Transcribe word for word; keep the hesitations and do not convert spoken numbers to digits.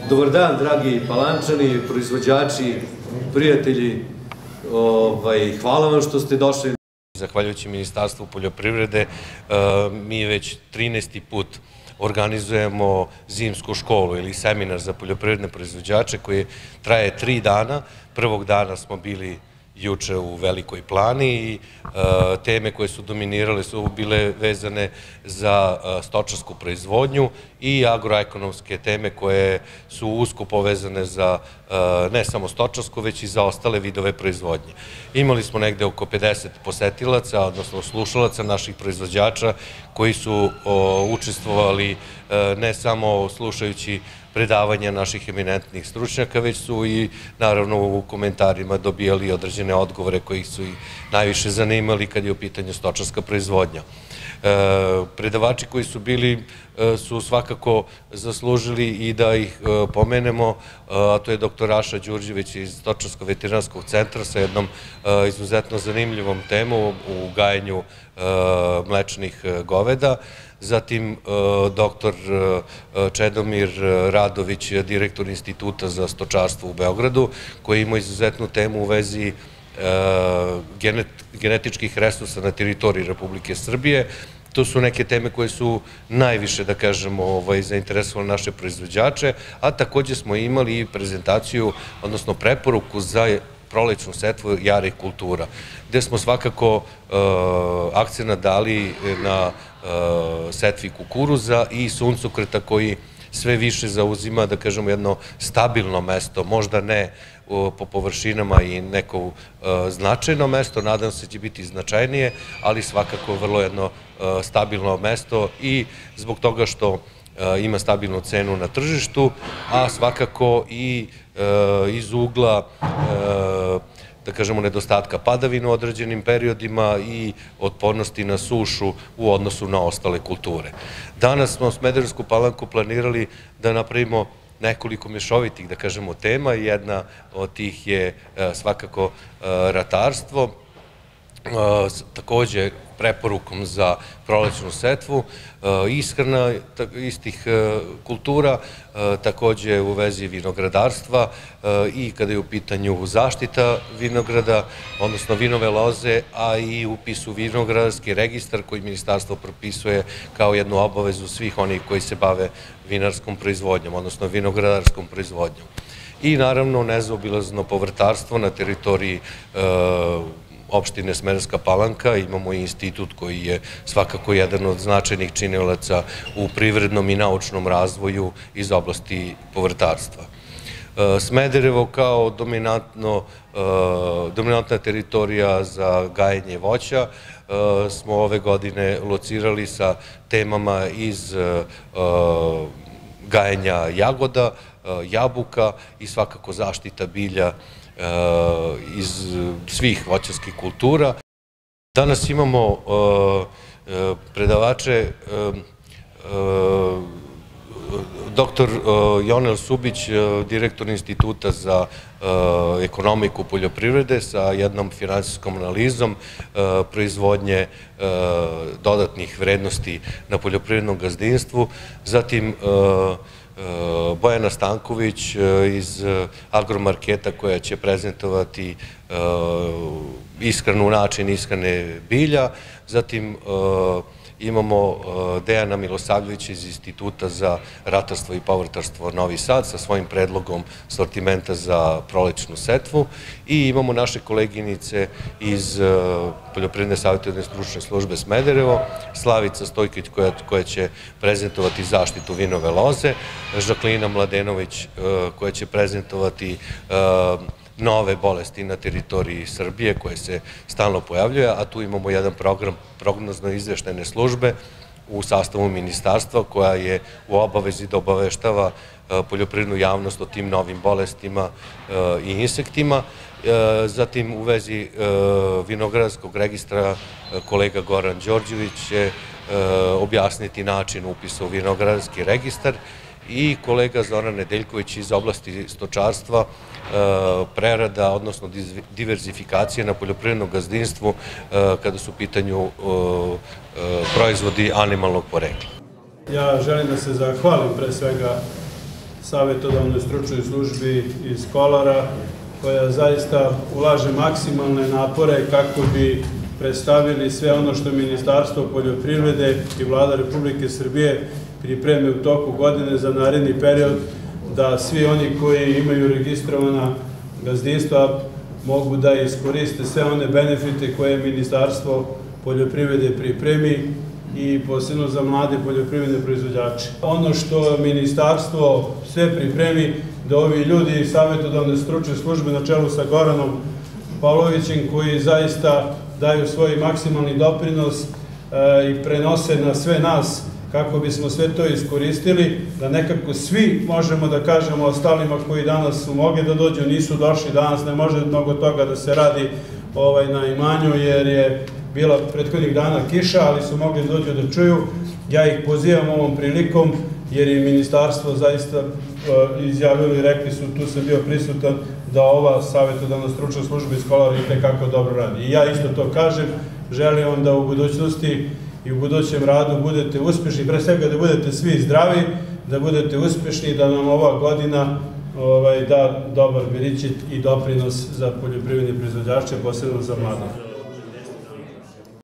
Dobar dan, dragi Palančani, proizvođači, prijatelji, hvala vam što ste došli. Zahvaljujući Ministarstvu poljoprivrede, mi već trinaesti put organizujemo zimsku školu ili seminar za poljoprivredne proizvođače koji traje tri dana. Prvog dana smo bili juče u Velikoj Plani i teme koje su dominirale su bile vezane za stočarsku proizvodnju i agroekonomske teme koje su usko povezane za ne samo stočarsku, već i za ostale vidove proizvodnje. Imali smo negde oko pedeset posetilaca, odnosno slušalaca naših proizvođača koji su učestvovali ne samo slušajući predavanja naših eminentnih stručnjaka, već su i naravno u komentarima dobijali određene odgovore koji su ih najviše zanimali kad je u pitanju stočarska proizvodnja. Predavači koji su bili su svakako zaslužili i da ih pomenemo, a to je doktor Raša Đurđević iz Stočarsko-veterinarskog centra sa jednom izuzetno zanimljivom temom u gajenju mlečnih goveda, zatim doktor Čedomir Radović, direktor Instituta za stočarstvo u Beogradu, koji ima izuzetnu temu u vezi genetičkih resursa na teritoriji Republike Srbije. To su neke teme koje su najviše, da kažemo, zainteresovali naše proizvođače, a takođe smo imali i prezentaciju, odnosno preporuku za prolećnu setvu jarih kultura, gde smo svakako akcenat dali na setvi kukuruza i suncokreta koji sve više zauzima, da kažemo, jedno stabilno mesto, možda ne po površinama i neko značajno mesto, nadam se će biti značajnije, ali svakako vrlo jedno stabilno mesto i zbog toga što ima stabilnu cenu na tržištu, a svakako i iz ugla da kažemo nedostatka padavina u određenim periodima i otpornosti na sušu u odnosu na ostale kulture. Danas smo Smederevsku Palanku planirali da napravimo nekoliko mešovitih, da kažemo, tema. Jedna od tih je svakako ratarstvo, takođe preporukom za prolećnu setvu, ishrana istih kultura, takođe u vezi vinogradarstva i kada je u pitanju zaštita vinograda, odnosno vinove loze, a i upis u vinogradarski registar koji ministarstvo propisuje kao jednu obavezu svih onih koji se bave vinarskom proizvodnjom, odnosno vinogradarskom proizvodnjom. I naravno nezaobilazno povrtarstvo na teritoriji opštine Smederevska Palanka. Imamo i institut koji je svakako jedan od značajnih činilaca u privrednom i naučnom razvoju iz oblasti povrtarstva. Smederevo kao dominantna teritorija za gajenje voća smo ove godine locirali sa temama iz gajenja jagoda, jabuka i svakako zaštita bilja iz svih voćarskih kultura. Danas imamo predavače, doktor Jonel Subić, direktor Instituta za ekonomiku poljoprivrede sa jednom finansijskom analizom proizvodnje dodatnih vrednosti na poljoprivrednom gazdinstvu, zatim Bojana Stanković iz Agromarketa koja će prezentovati ishranu, način ishrane bilja, zatim imamo Dejana Milosavljevića iz Instituta za ratarstvo i povrtarstvo Novi Sad sa svojim predlogom sortimenta za prolećnu setvu i imamo naše koleginice iz Poljoprivredne savjetodavne stručne službe Smederevo, Slavica Stojković koja će prezentovati zaštitu vinove loze, Žaklina Mladenović koja će prezentovati nove bolesti na teritoriji Srbije koje se stalno pojavljuje, a tu imamo jedan program prognozno-izveštene službe u sastavu ministarstva koja je u obavezi da obaveštava poljoprivrednu javnost o tim novim bolestima i insektima. Zatim u vezi vinogradarskog registra kolega Goran Đorđević će objasniti način upisa u vinogradarski registar i kolega Zoran Nedeljković iz oblasti stočarstva, prerada, odnosno diverzifikacije na poljoprivrednom gazdinstvu kada su u pitanju proizvodi animalnog porekla. Ja želim da se zahvalim pre svega savjetodavnoj stručnoj službi iz Kolara, koja zaista ulaže maksimalne napore kako bi predstavili sve ono što Ministarstvo poljoprivrede i Vlada Republike Srbije pripreme u toku godine za naredni period, da svi oni koji imaju registrovana gazdinstva mogu da iskoriste sve one benefite koje Ministarstvo poljoprivrede pripremi i posebno za mlade poljoprivredne proizvođače. Ono što Ministarstvo sve pripremi, da ovi ljudi iz savjetodavne stručne službe na čelu sa Goranom Pavlovićem, koji zaista daju svoj maksimalni doprinos i prenose na sve nas kako bismo sve to iskoristili, da nekako svi možemo da kažemo ostalima koji danas su mogli da dođu, nisu došli danas, ne može mnogo toga da se radi na imanju jer je bila prethodnih dana kiša, ali su mogli da dođu da čuju. Ja ih pozivam ovom prilikom jer je ministarstvo zaista izjavilo i rekli su, tu sam bio prisutan, da ova savjetodavna stručna služba iz Kolara i tekako dobro radi. I ja isto to kažem, želim vam da u budućnosti i u budućem radu budete uspešni, pre svega da budete svi zdravi, da budete uspešni, da nam ova godina da dobar beričet i doprinos za poljoprivredne proizvođače, posebno za mlade.